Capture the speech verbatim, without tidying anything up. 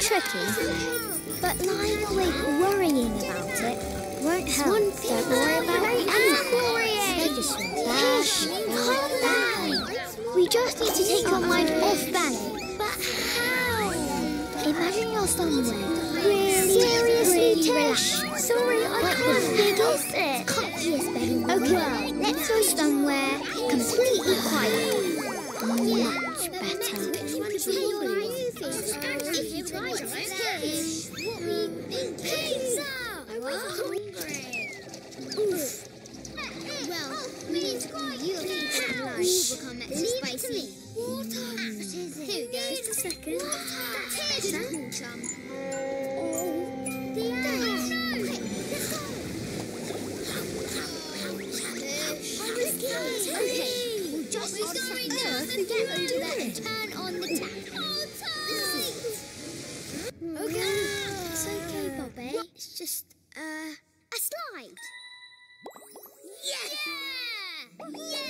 tricky, but lying awake worrying about it won't help. One thing Don't worry about it. Just Tish, calm down. We just need to take your mind off ballet. But how? Imagine you're somewhere really, seriously, Tish. Sorry, I Like can't the figure biggest, it. comfiest bed in the world. Okay, let's go somewhere completely quiet. Much better. Pizza! I'm hungry. Oof. Well, we need to call you a pizza. We become extra spicy. Water. Here we go. Just a second. That's it. Chum. Oh, the air. Okay, let's go. I was scared. Okay, we'll just hold a second now to get over there and turn on the tap. Hold tight. Okay. It's okay, Bobby. It's just, uh, a slide. Yeah! Yeah!